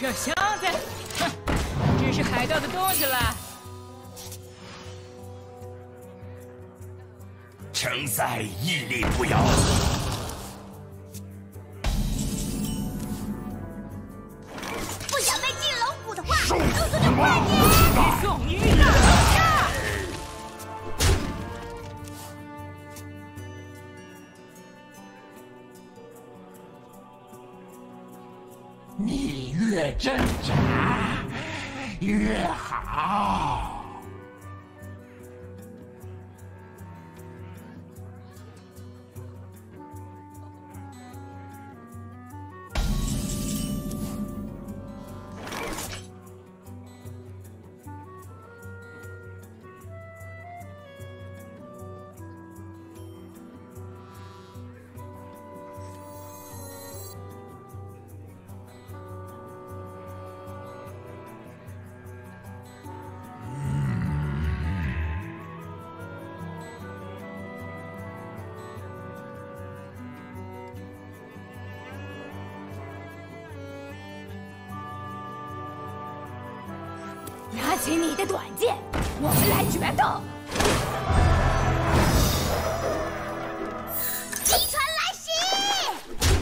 这箱子，哼，只是海盗的东西了。 城塞屹立不摇。 不想被进龙骨的话， 受速死速就快吧！ 点！ 送你一大好价！ 你越挣扎越好。 拿起你的短剑，我们来决斗！击船来袭！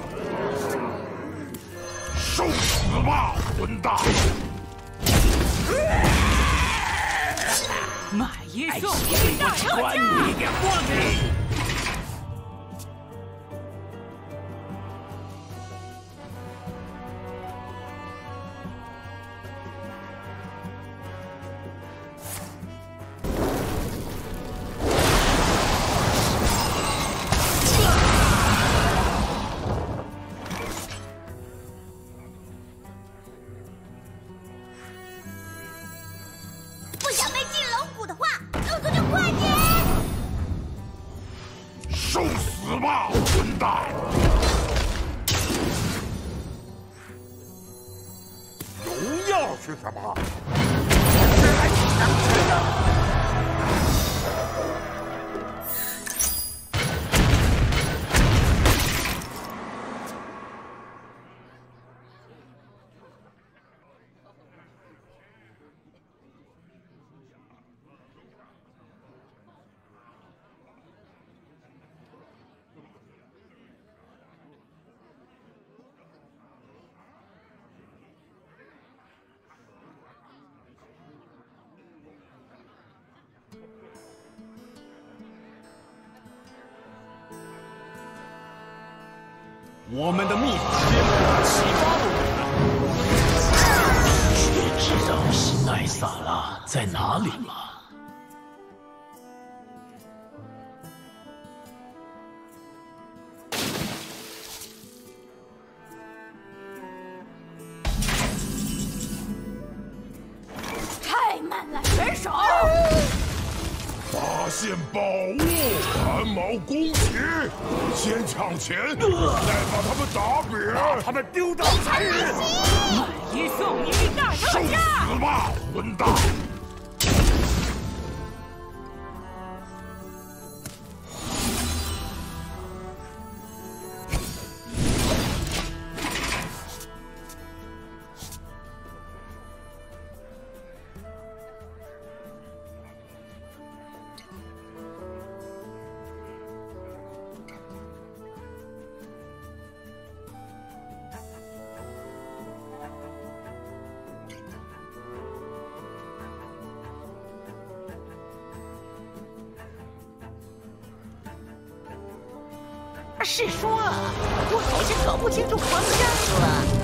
受死吧，混蛋！ 买一送一大好关价！ 你个光明！ 不想被进龙骨的话，速速就快点！ 受死吧，混蛋！荣耀是什么？是来强制的。 我们的秘法连启发都没了。 谁知道西奈萨拉在哪里吗？ 太慢了，选手！ 发现宝物，汗毛弓起，先抢钱，再把他们打扁，把他们丢到海里。 买一送一大受特价！ 死吧，混蛋！ 是说，我好像搞不清楚方向了。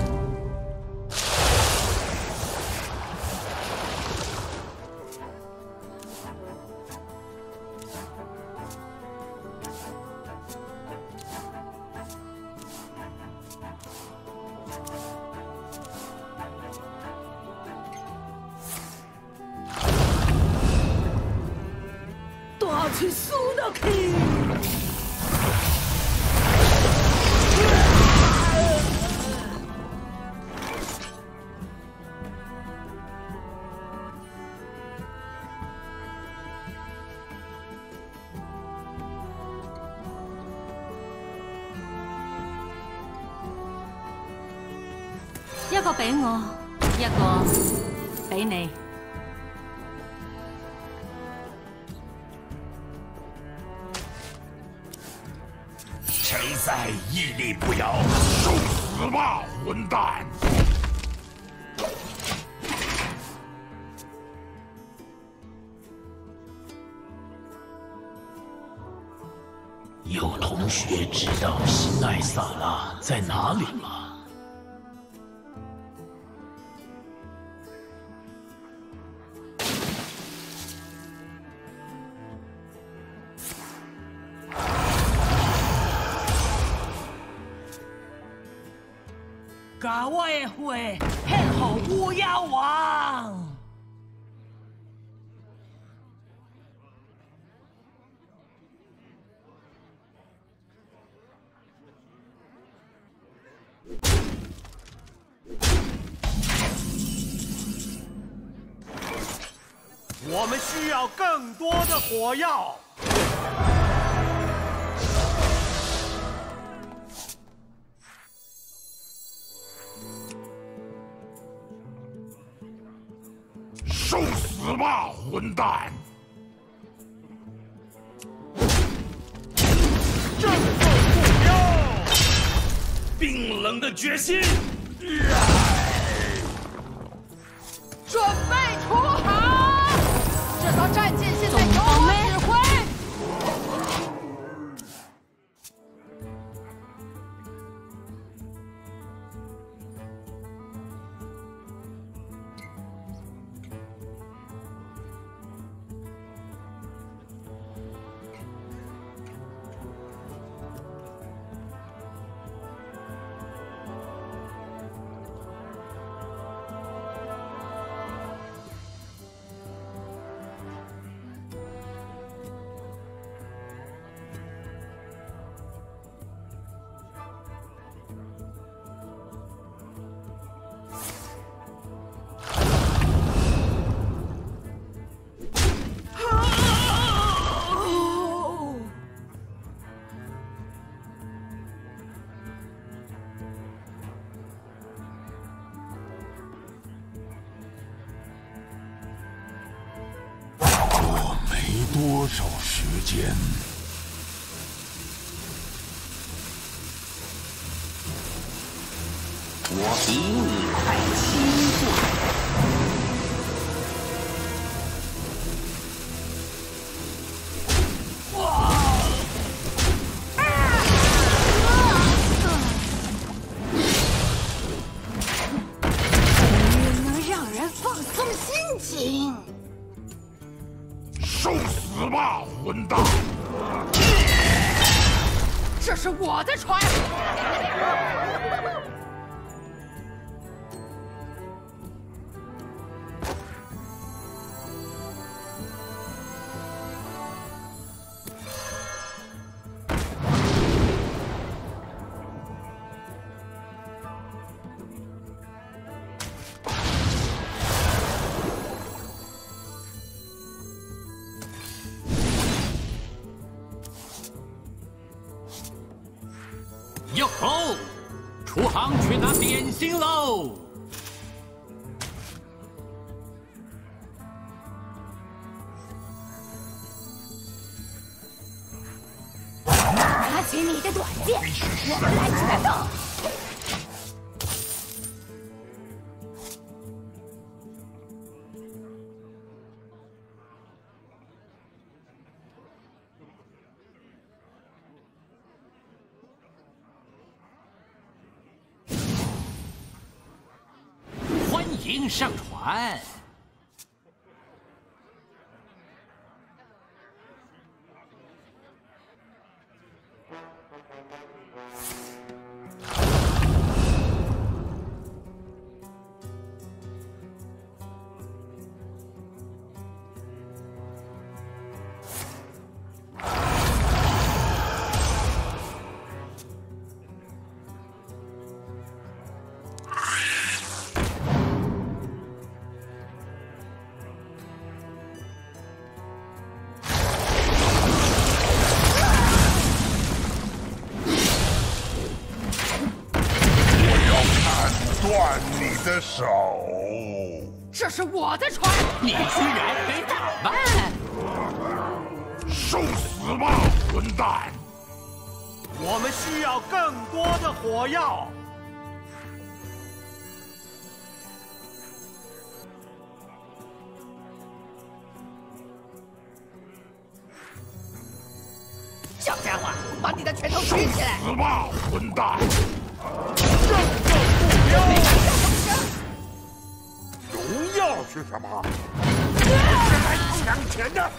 大起速的 K！ 一個俾我，一個俾你。 陈赛屹立不摇，受死吧，混蛋！ 有同学知道新艾萨拉在哪里吗？ 甲我的血献给乌鸦王。 我们需要更多的火药。 受死吧，混蛋！ 振奋目标， 冰冷的决心。 准备出航！这艘战舰现在由我指挥。 多少时间？ 我比你快7步。 你能让人放松心情。 受死吧，混蛋！ 这是我的船。 哟吼！出航去拿点心喽！ 拿起你的短剑，我们来决斗！ 欢迎上船。 的手。 这是我的船。 你居然被打败！ 受死吧，混蛋！ 我们需要更多的火药。 小家伙，把你的拳头举起来！ 死吧，混蛋！ 正中目标！ 荣耀是什么？是来抢钱的！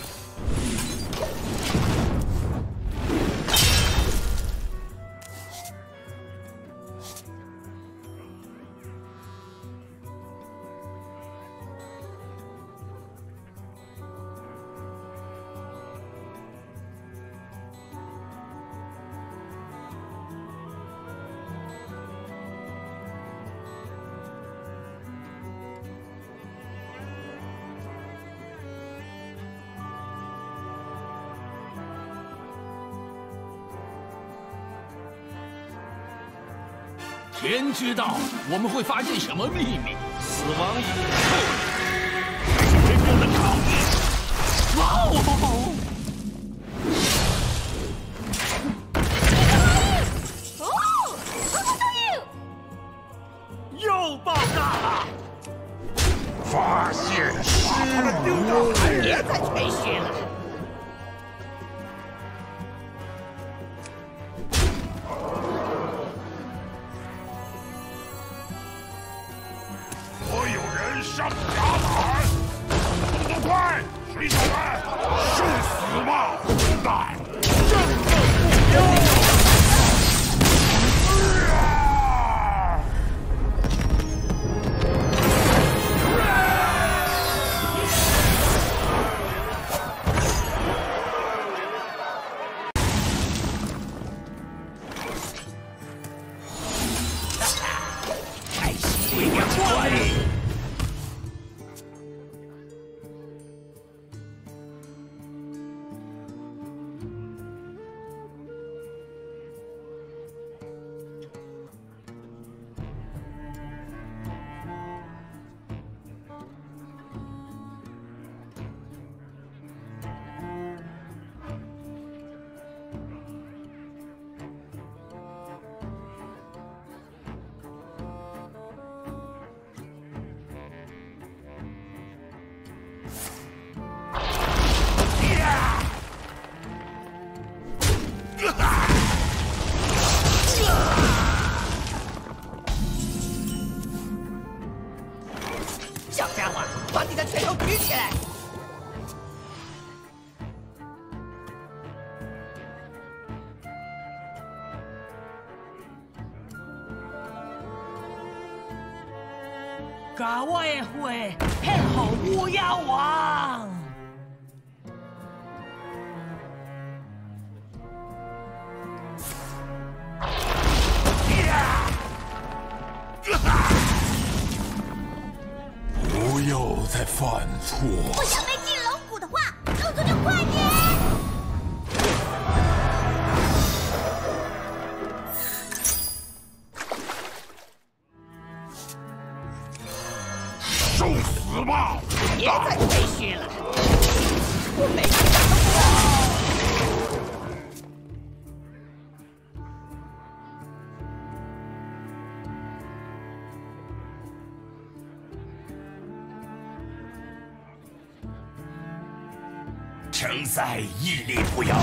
天知道我们会发现什么秘密。死亡以后，真正的考验。哇哦！ 又爆炸了！ 发现失误， 别再吹嘘了。 所有人上甲板，动作快，水手们，受死吧，混蛋！ 正中目标！ 小家伙，把你的拳头举起来！ 甲我的火献给乌鸦王。 不要再犯错。 不想被进龙骨的话，动作就快点！ 受死吧，混别蛋！ 再吹嘘了，我没想到。 承载屹立不摇。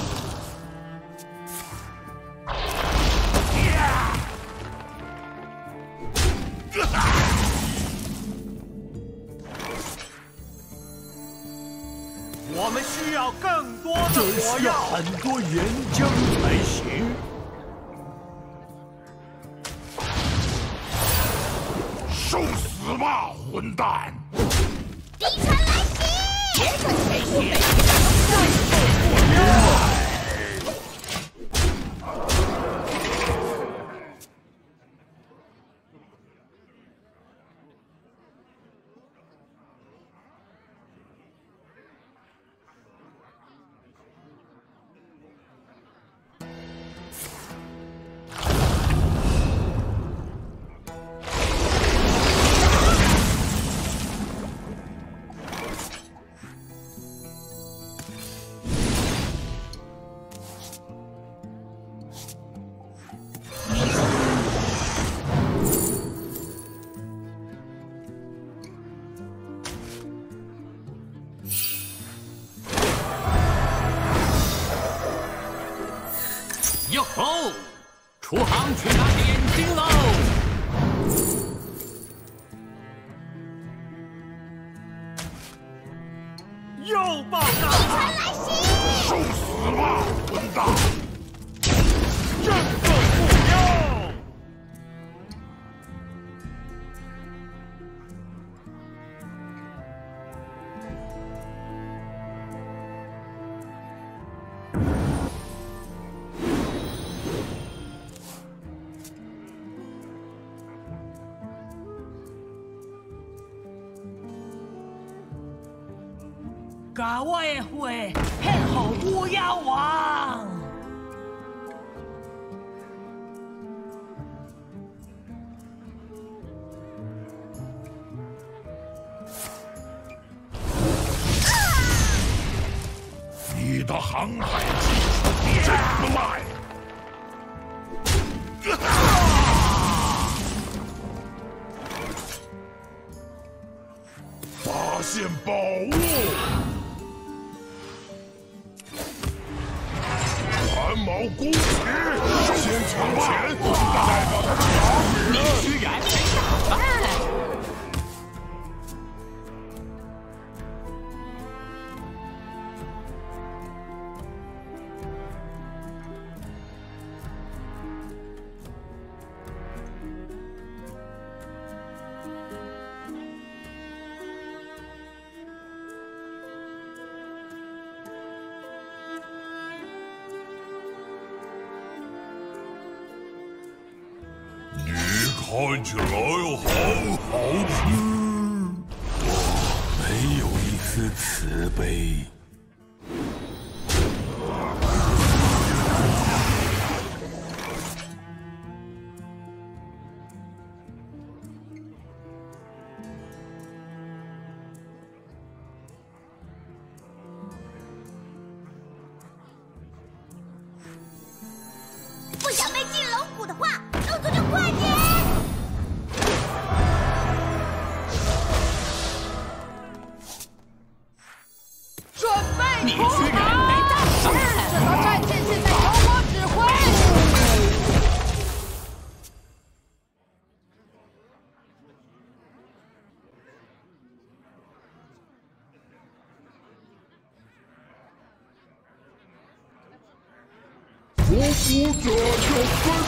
我们需要更多的这火药。 需要很多岩浆才行。 受死吧，混蛋！ 敌船来袭！ 别再吹嘘了。 把我的火献给乌鸦王。 你的航海技术真不赖。发现宝物！短毛弓旗，先抢钱，再把它打扁。 你居然没打败！ 看起来很好吃， 我没有一丝慈悲。 不想被进龙骨的话，动作就快点！ 准备你出居然没打败！ 这条战线现在由我指挥。 伏者就分